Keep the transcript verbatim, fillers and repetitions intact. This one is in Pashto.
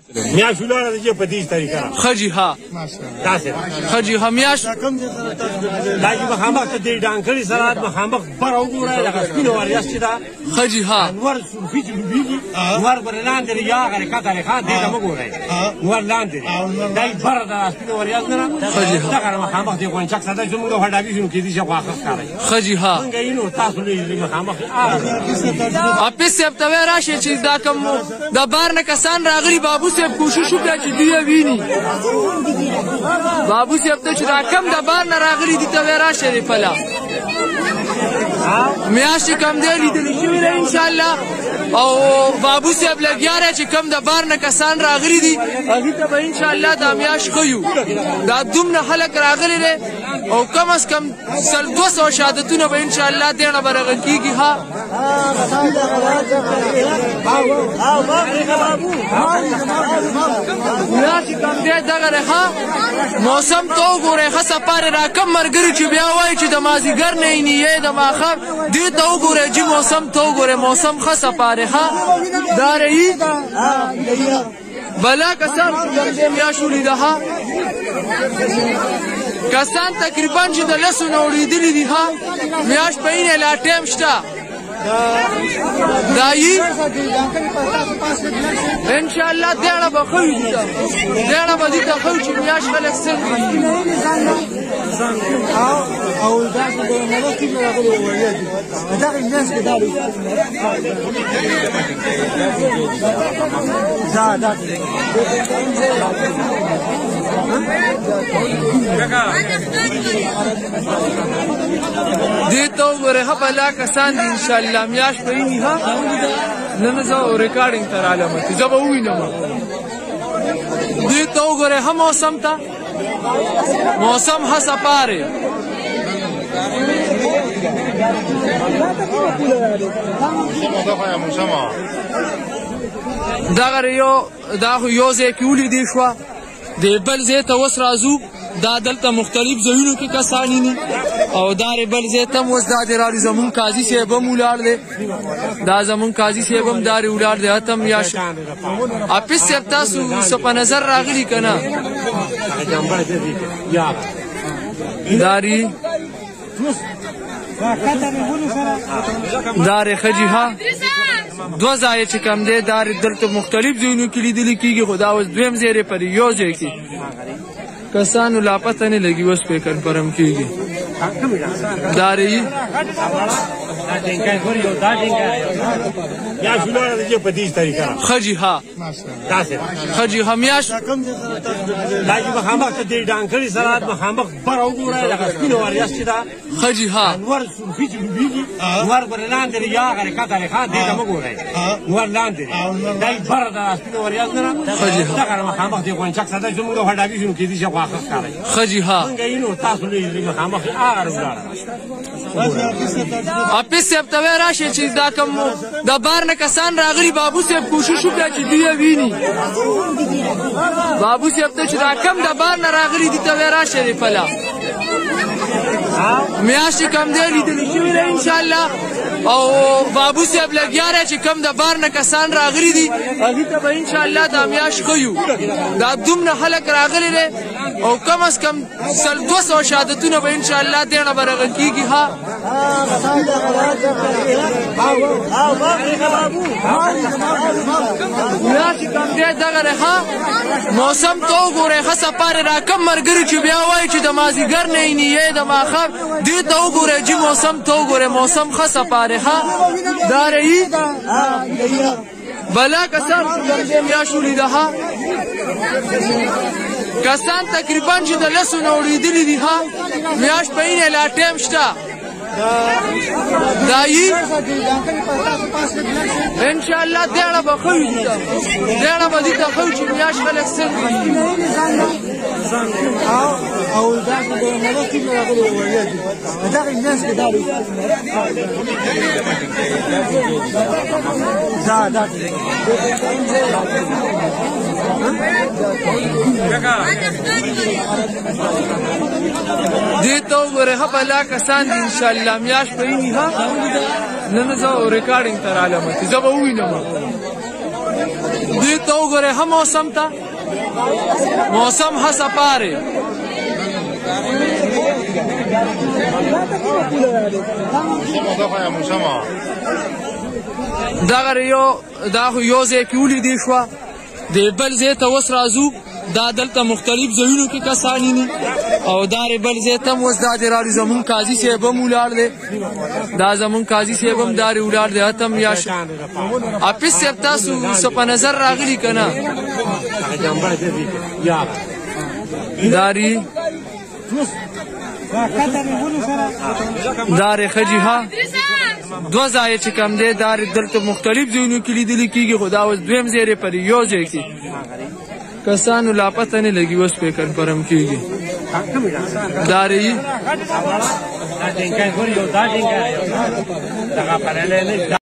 میاش ولاړه ده چې په دې طریقه ښه جي ها داسې ښه جي ها میاش دا چې مخامخ ته دې ډانکړي سره مخامخ بر وګورئ دغه سپینو وریځ چې ده ښه جي ها نور صوفي چې ډوبېږي نور به لاندې یا هغه کته ریخان دې ته مه ګورئ نور لاندې دا یې بره د سپینو وریځ نه دغه مخامخ دې غونچک سره چې موږ هډابي شنو کېدي چې غواخه ښکارئ ښه جي ها څنګه یې نو تاسو لوی مخامخ اپس صاحب ته راشي چې دا کوم د بار نه کسان راغلي بابو صاحب کوشش وکړه چې دوی ویني بابو صاحب ته چې دا کم د بار نه راغلي دي ته راشي فلا میاشتې کم دی لیدلی شوي ده انشاءالله او بابو صاحب لګیا دی چې کم د بار نه کسان راغلي دي هغې ته به انشاءالله دا میاشت ښه یو دا دومره خلک راغلي دی او کم از کم سل دوه سوه شهادتونه به انشاءالله دې نه به رغه کېږي ها میاشتې کم دی دغه دی ها موسم ته وګورئ ښه سپارې را کم ملګري چې بیا وایي چې د مازدیګر نه یې نیې د ماښام دې ته وګورئ چې موسم ته وګورئ موسم ښه سپارې ها دا رهي بلا کسان چې میاشت ولیده ها کسان تقریبا چې د لسو نه اورېدلي دي ها میاشت په اینې لا ټایم شته دایي انشاءالله دیاړه به ښه وي دي ته دیاړه به دي ته ښه وي چې میاشت خلک څنګه او داسې د نړۍ کې راغلي وړیا دي دغه میاشت کې دا دی دا دا دې ته وګورئ ښه بلا کسان دي انشاءالله میاشت به ویني ها نن زه ریکارډینګ ته راغلم زه به ووینم دې ته وګورئ ښه موسم ته موسم ښه سپارې دغه یو دا خو یو ځای کې ولیدې شوه د بل ځای ته اوس راځو دا دلته مختلف ځایونو کې کسان یې او دا بل ځای ته هم اوس دا دی راړي زمونږ قاضي صاحب هم ولاړ دی دا زمونږ قاضي صاحب هم دا رې ولاړ دی هته هم یا اپس صاحب تاسو څه په نظر راغلي که نه داري دارې ښه جي ها دوه ځایه چې کم دی دا دلته مختلف ځایونو کې لیدلي کېږي خو دا اوس دویم ځای دی په یو ځای کې کسانو لا پته نه لګي اوس پرې کنفرم کېږي دا رهي میاش ولاړه ده چې په دې طریقه ښه جي ها داسې ښه جي ها میاشت دا چې مخامخ ته دې ډانکړي سره مخامخ بر وګورئ دغه سپینو وریځ چې ده ښه جي ها نور صوفي چې ډوبېږي نور به لاندې یا هغه کته ریخان دې ته مه ګورئ نور لاندې دا یې بره د سپینو وریځ نه دغه مخامخ دې غونچک سره چې موږ هډابي شنو کېدي چې غواخه ښکارئ ښه جي ها څنګه یې نو تاسو لوی مخامخ هغه ولاړه اپس صاحب ته راشي چې دا کوم د بار نه کسان راغلي بابو صاحب کوشش وکړه چې دوی ویني بابو صاحب ته چې دا کم د بار نه راغلي دي ته راشي فلا میاشتې کم دی لیدلی شوي ده انشاءالله او بابو صاحب لګیا دی چې کم د بار نه کسان راغلي دي هغې ته به انشاءالله دا میاشت ښه یو دا دومره خلک راغلي دی او کم از کم سل دوه سوه شهادتونه به انشاءالله دې نه به رغه کېږي ها میاشتې کم دی دغه دی ها موسم ته وګورئ ښه سپارې را کم ملګري چې بیا وایي چې د مازدیګر نه یې نیې د ماښام دې ته وګورئ چې موسم ته وګورئ موسم ښه سپارې ها دا رهي بلا کسان چې میاشت ولیده ها کسان تقریبا چې د لسو نه اورېدلي دي ها میاشت په اینې لا ټایم شته دایي انشاءالله دیاړه به ښه وي دي ته دیاړه به دي ته ښه وي چې میاشت خلک څنګه او داسې د نړۍ کې راغلي وړیا دي دغه میاشت کې دا دی دا دا دې ته وګورئ ښه بلا کسان دي انشاءالله میاشت به ویني ها نن زه ریکارډینګ ته راغلم زه به ووینم دوی ته وګورئ ښه موسم ته موسم ښه سپارې دغه یو دا خو یو ځای کې ولیدې شوه د بل ځای ته اوس راځو دا دلته مختلف ځایونو کې کسان ویني او دا بل ځای ته هم اوس دا د راړي زمونږ قاضي صاحب هم ولاړ دی دا زمونږ قاضي صاحب هم دا ولاړ دی هلته هم یا حافظ صاحب تاسو څه په نظر راغلي که نه داري دارې ښځې ها دوه ځایه چې کوم دی دا دلته مختلف ځایونو کې لیدلي کېږي خو دا اوس دویم ځای دی پر یو ځای کې کسانو لا پته نه لګي اوس پرې کنفرم کېږي دا رهي